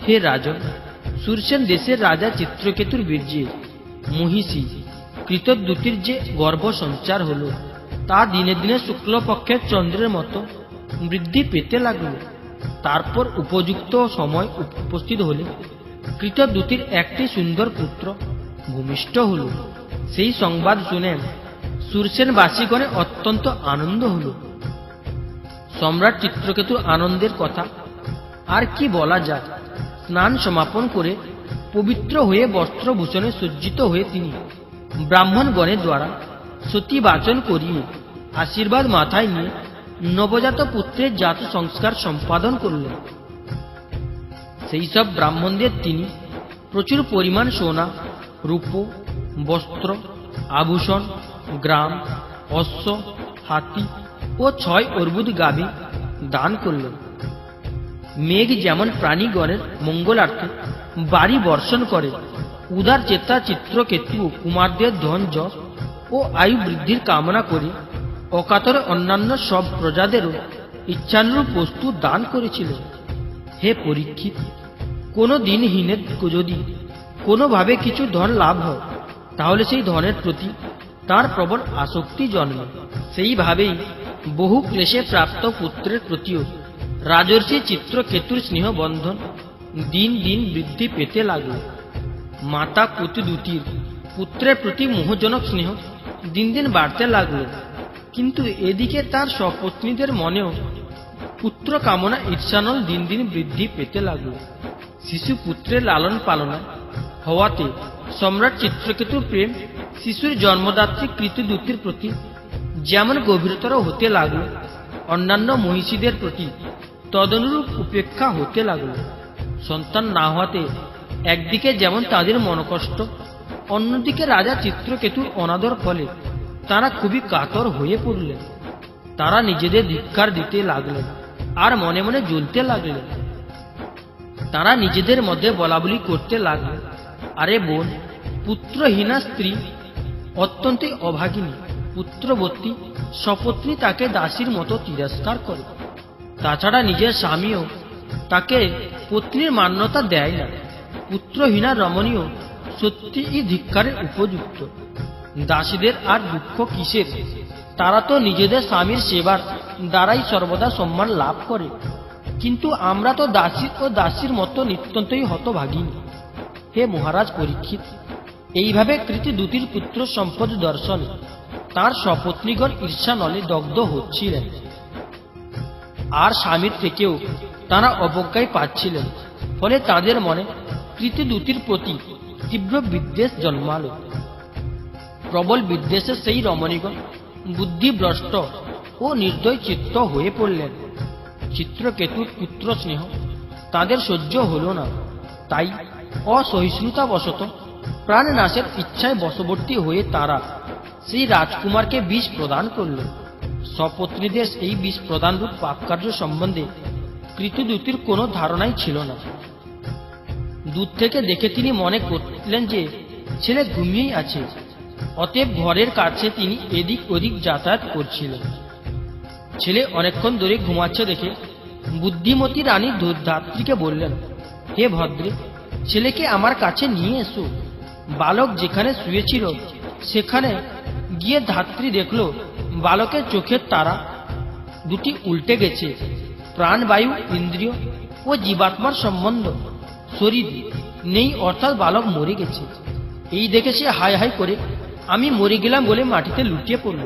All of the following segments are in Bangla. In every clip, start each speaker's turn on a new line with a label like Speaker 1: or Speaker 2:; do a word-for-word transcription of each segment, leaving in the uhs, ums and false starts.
Speaker 1: হে রাজন, সুরসেন দেশের রাজা চিত্রকেতুর বীর্যে মহিষী কৃতদ্যুতির যে গর্ভ সঞ্চার হল, তা দিনে দিনে শুক্লপক্ষের চন্দ্রের মতো বৃদ্ধি পেতে লাগল। তারপর উপযুক্ত সময় উপস্থিত হলে কৃতদ্যুতির একটি সুন্দর পুত্র ভূমিষ্ঠ হল। সেই সংবাদ শুনে সুরসেনবাসীগণে অত্যন্ত আনন্দ হল। সম্রাট চিত্রকেতুর আনন্দের কথা আর কি বলা যায়। স্নান সমাপন করে পবিত্র হয়ে বস্ত্রভূষণে সজ্জিত হয়ে তিনি ব্রাহ্মণগণের দ্বারা সতীবাচন করিয়ে আশীর্বাদ মাথায় নিয়ে নবজাত পুত্রের জাত সংস্কার সম্পাদন করলেন। সেই সব ব্রাহ্মণদের তিনি প্রচুর পরিমাণ সোনা, রূপ, বস্ত্র, আভূষণ, গ্রাম, অশ্ব, হাতি ও ছয় অর্বুদ গাভী দান করলেন। মেঘ যেমন প্রাণীগণের মঙ্গলার্থে বাড়ি বর্ষণ করে, উদার চেতা চিত্রকেতু কুমারদের ধন যশ ও আয়ু বৃদ্ধির কামনা করে অকাতরে অন্যান্য সব প্রজাদেরও ইচ্ছানুরূপ বস্তু দান করেছিলেন। হে পরীক্ষিত, কোনো দিনহীনের যদি কোনোভাবে কিছু ধন লাভ হয়, তাহলে সেই ধনের প্রতি তার প্রবল আসক্তি জন্মে। সেইভাবেই বহু ক্লেশে প্রাপ্ত পুত্রের প্রতিও রাজর্ষি চিত্রকেতুর স্নেহবন্ধন দিন দিন বৃদ্ধি পেতে লাগল। মাতা কৃতদ্যুতির পুত্রের প্রতি মোহজনক স্নেহ দিন দিন বাড়তে লাগল, কিন্তু এদিকে তার সপত্নীদের মনেও পুত্র কামনা ঈর্ষানল দিন দিন বৃদ্ধি পেতে লাগল। শিশু পুত্রের লালন পালনা হওয়াতে সম্রাট চিত্রকেতুর প্রেম শিশুর জন্মদাত্রী কৃতদ্যুতির প্রতি যেমন গভীরতর হতে লাগল, অন্যান্য মহিষীদের প্রতি তদনুরূপ উপেক্ষা হতে লাগল। সন্তান না হওয়াতে একদিকে যেমন তাদের মনকষ্ট, অন্যদিকে রাজা চিত্রকেতুর অনাদর ফলে তারা খুবই কাতর হয়ে পড়লেন। তারা নিজেদের ধিক্কার দিতে লাগলেন আর মনে মনে জ্বলতে লাগলেন। তারা নিজেদের মধ্যে বলাবলি করতে লাগলেন, আরে বোন, পুত্রহীনা স্ত্রী অত্যন্তই অভাগিনী, পুত্রবতী সপত্নী তাকে দাসীর মতো তিরস্কার করে। তাছাড়া নিজের স্বামীও তাকে পত্নীর মান্যতা দেয় না। পুত্রহীনা রমণীও সত্যিই ধিক্কারের উপযুক্ত। দাসীদের আর দুঃখ কিসের? তারা তো নিজেদের স্বামীর সেবার দ্বারাই সর্বদা সম্মান লাভ করে, কিন্তু আমরা তো দাসী ও দাসীর মতো নিত্যন্তই হতভাগিনী। হে মহারাজ পরীক্ষিত, এইভাবে কৃতদ্যুতির পুত্র সম্পদ দর্শনে তার সপত্নীগণ ঈর্ষানলে দগ্ধ হচ্ছিলেন, আর স্বামীর থেকেও তারা অবজ্ঞায় পাচ্ছিলেন। ফলে তাদের মনে কৃতদ্যুতির প্রতি তীব্র বিদ্বেষ জন্মাল। প্রবল বিদ্বেষে সেই রমণীগণ বুদ্ধিভ্রষ্ট ও নির্দয় চিত্ত হয়ে পড়লেন। চিত্রকেতুর পুত্র স্নেহ তাদের সহ্য হল না, তাই অসহিষ্ণুতাবশত প্রাণনাশের ইচ্ছায় বশবর্তী হয়ে তারা সেই রাজকুমারকে বিষ প্রদান করলেন। সপত্নীদের এই বিষ প্রদানরূপ পাপকার্য সম্বন্ধে কৃতদ্যুতির কোনো ধারণাই ছিল না। দূর থেকে দেখে তিনি মনে করলেন যে ছেলে ঘুমিয়েই আছে, অতএব ঘরের কাছে তিনি এদিক ওদিক যাতায়াত করছিলেন। ছেলে অনেকক্ষণ ধরে ঘুমাচ্ছে দেখে বুদ্ধিমতী রানী ধাত্রীকে বললেন, হে ভদ্রে, ছেলেকে আমার কাছে নিয়ে এসো। বালক যেখানে শুয়েছিল সেখানে গিয়ে ধাত্রী দেখল বালকের চোখের তারা দুটি উল্টে গেছে। প্রাণবায়ু, ইন্দ্রিয় ও জীবাত্মার সম্বন্ধ শরীর নেই, অর্থাৎ বালক মরে গেছে। এই দেখে সে হাই হাই করে আমি মরে গেলাম বলে মাটিতে লুটিয়ে পড়ল।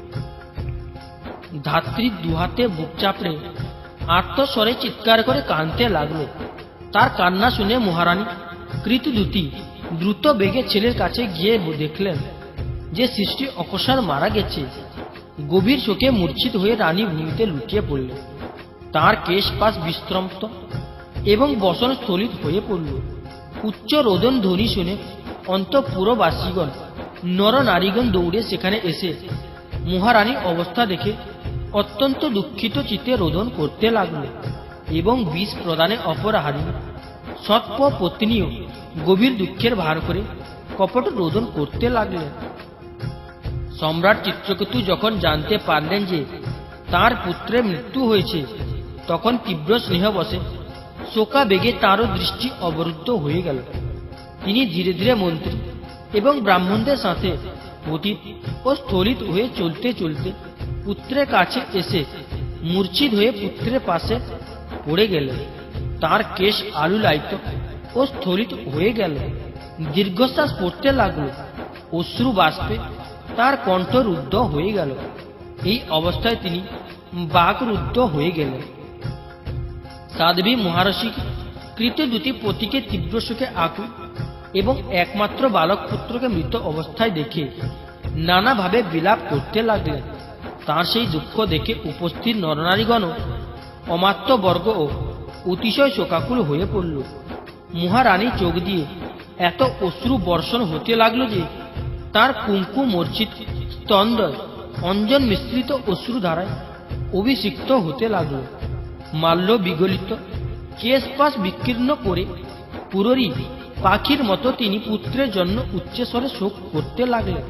Speaker 1: ধাত্রী দুহাতে বুক চাপড়ে আর্তস্বরে চিৎকার করে কাঁদতে লাগল। তার কান্না শুনে মহারানী কৃতদ্যুতি দ্রুত বেগে ছেলের কাছে গিয়ে দেখলেন যে সৃষ্টি অকস্মাৎ মারা গেছে। গভীর শোকে মূর্ছিত হয়ে রানী ভূমিতে লুটিয়ে পড়লেন। তাঁর কেশ পাশ বিস্ত্রন্ত এবং বসন স্থলিত হয়ে পড়ল। উচ্চ রোদন ধ্বনি শুনে অন্তঃপুরবাসীগণ নর নারীগণ দৌড়ে সেখানে এসে মহারানীর অবস্থা দেখে অত্যন্ত দুঃখিত চিত্তে রোদন করতে লাগল এবং বিষ প্রদানে অপরাহারী সৎপ পত্নীও গভীর দুঃখের ভার করে কপট রোদন করতে লাগলেন। সম্রাট চিত্রকেতু যখন জানতে পারলেন যে তার পুত্রের মৃত্যু হয়েছে, তখন তীব্র স্নেহবশে শোকাবেগে তাঁরও দৃষ্টি অবরুদ্ধ হয়ে গেল। তিনি ধীরে ধীরে মন্ত্রী এবং ব্রাহ্মণদের সাথে পতিত ও স্থলিত হয়ে চলতে চলতে পুত্রের কাছে এসে মূর্ছিত হয়ে পুত্রের পাশে পড়ে গেলেন। তার কেশ আলুলায়িত ও স্থলিত হয়ে গেল। দীর্ঘশ্বাস পড়তে লাগলো। অশ্রু বাষ্পে তার কণ্ঠ রুদ্ধ হয়ে গেল। এই অবস্থায় তিনি বাকরুদ্ধ হয়ে গেলেন। সাধ্বী মহারষি কৃত দুটি পতিকে তীব্র শোকে আকুল এবং একমাত্র বালক পুত্রকে মৃত অবস্থায় দেখে নানাভাবে বিলাপ করতে লাগলেন। তার সেই দুঃখ দেখে উপস্থিত নরনারীগণ অমাত্যবর্গ ও অতিশয় শোকাকুল হয়ে পড়ল। মহারানী চোখ দিয়ে এত অশ্রু বর্ষণ হতে লাগলো যে তার কুঙ্কু মূর্ছিত স্তন্দয় অঞ্জন মিশ্রিত অশ্রুধারায় অভিষিক্ত হতে লাগল। মাল্য বিগলিত কেশপাশ বিকীর্ণ করে পুরী পাখির মতো তিনি পুত্রের জন্য উচ্চস্বরে শোক করতে লাগলেন।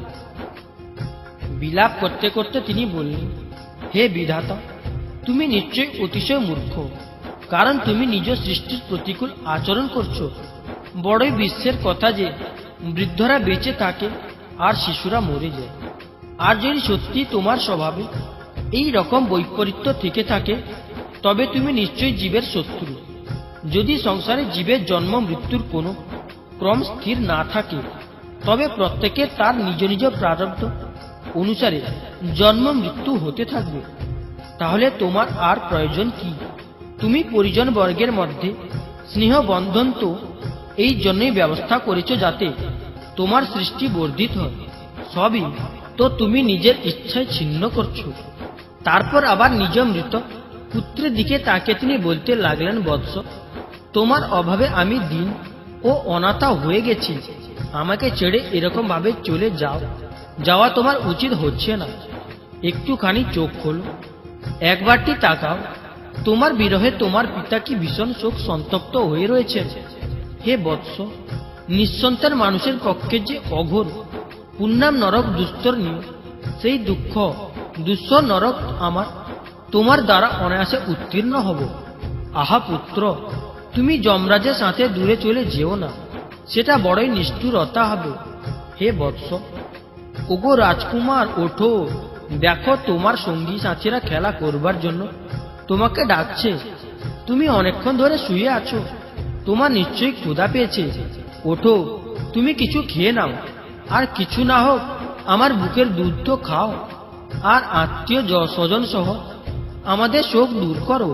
Speaker 1: বিলাপ করতে করতে তিনি বললেন, হে বিধাতা, তুমি নিশ্চয় অতিশয় মূর্খ, কারণ তুমি নিজ সৃষ্টির প্রতিকূল আচরণ করছো। বড়ই বিশ্বের কথা যে বৃদ্ধরা বেঁচে থাকে আর শিশুরা মরে যায়। আর যদি সত্যি তোমার স্বভাবে এই রকম বৈপরীত্য থেকে থাকে, তবে তুমি নিশ্চয়ই জীবের শত্রু। যদি সংসারে জীবের জন্ম মৃত্যুর কোনো ক্রম স্থির না থাকে, তবে প্রত্যেকের তার নিজ নিজ প্রারব্ধ অনুসারে জন্ম মৃত্যু হতে থাকবে। তাহলে তোমার আর প্রয়োজন কি? তুমি পরিজন বর্গের মধ্যে স্নেহ বন্ধন তো এই জন্যই ব্যবস্থা করেছ যাতে তোমার সৃষ্টি বর্ধিত হয়। সবই তো তুমি নিজের ইচ্ছায় ছিন্ন করছো। তারপর আবার নিজ মৃত পুত্রের দিকে তাকে তিনি বলতে লাগলেন, বৎস, তোমার অভাবে আমি দিন ও অনাথা হয়ে গেছি। আমাকে ছেড়ে এরকম ভাবে চলে যাও যাওয়া তোমার উচিত হচ্ছে না। একটুখানি চোখ খোলো, একবারটি তাকাও। তোমার বিরহে তোমার পিতা কি ভীষণ শোক সন্তপ্ত হয়ে রয়েছেন। হে বৎস, নিঃসন্তান মানুষের পক্ষে যে অঘোর পুণ্যাম নরক দুস্তর নিয়ে সেই দুঃখ দুঃসর নরক আমার তোমার দ্বারা অনায়াসে উত্তীর্ণ হব। আহা পুত্র, তুমি যমরাজের সাথে দূরে চলে যেও না, সেটা বড়ই নিষ্ঠুরতা হবে। হে বৎস, ওগো রাজকুমার, ওঠো, দেখো তোমার সঙ্গী সাথীরা খেলা করবার জন্য তোমাকে ডাকছে। তুমি অনেকক্ষণ ধরে শুয়ে আছো, তোমার নিশ্চয়ই ক্ষুধা পেয়েছে। ওঠো, তুমি কিছু খেয়ে নাও, আর কিছু না হোক আমার বুকের দুধ তো খাও, আর আত্মীয় স্বজন সহ আমাদের শোক দূর করো।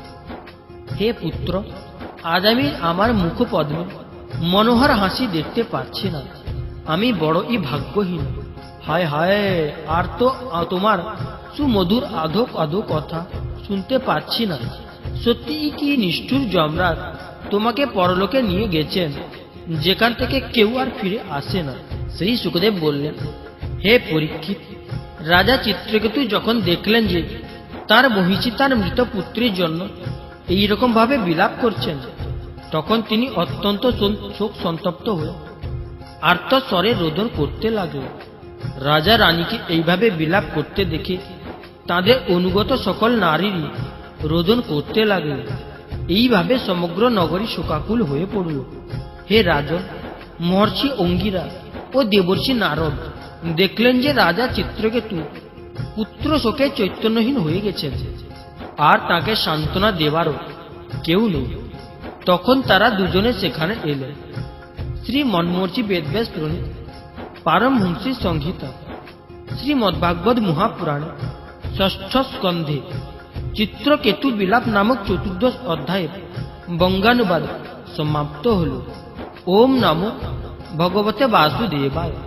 Speaker 1: হে পুত্র, আজ আমি আমার মুখপদ্মে মনোহর হাসি দেখতে পাচ্ছি না। আমি বড়ই ভাগ্যহীন। হায় হায়, আর তো তোমার সুমধুর আধো আধো কথা শুনতে পাচ্ছি না। সত্যি কি নিষ্ঠুর যমরাজ তোমাকে পরলোকে নিয়ে গেছেন, যেখান থেকে কেউ আর ফিরে আসে না। সেই সুখদেব বললেন, হে পরীক্ষিত, রাজা চিত্রকেতু যখন দেখলেন যে তার মহিষী তার মৃত পুত্রের জন্য এইরকম ভাবে বিলাপ করছেন, তখন তিনি অত্যন্ত শোক সন্তপ্ত হয়ে আর্তস্বরে রোদন করতে লাগলেন। রাজা রানীকে এইভাবে বিলাপ করতে দেখে তাদের অনুগত সকল নারীরই রোদন করতে লাগলেন। এইভাবে সমগ্র নগরী শোকাকুল হয়ে পড়ল। হে রাজন, মহর্ষি অঙ্গিরা ও দেবর্ষি নারদ দেখলেন যে রাজা চিত্রকেতু পুত্র শোকে চৈতন্যহীন হয়ে গেছেন, আর তাকে সান্ত্বনা দেবারও কেউ নেই। তখন তারা দুজনে সেখানে এলেন। শ্রী মন্মর্ষি বেদব্যাস প্রণীত পারমহংসী সংহিতা শ্রীমদ্ভাগবত মহাপুরাণে ষষ্ঠ স্কন্ধে চিত্রকেতু বিলাপ নামক চতুর্দশ অধ্যায়ের বঙ্গানুবাদ সমাপ্ত হল। ওম নমো ভগবতে বাসুদেবায়।